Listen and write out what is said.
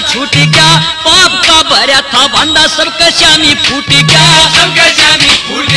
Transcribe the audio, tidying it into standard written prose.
छूट गया, पाप का भरा था बंदा सबका श्यामी फूट गया, सबका श्यामी फूट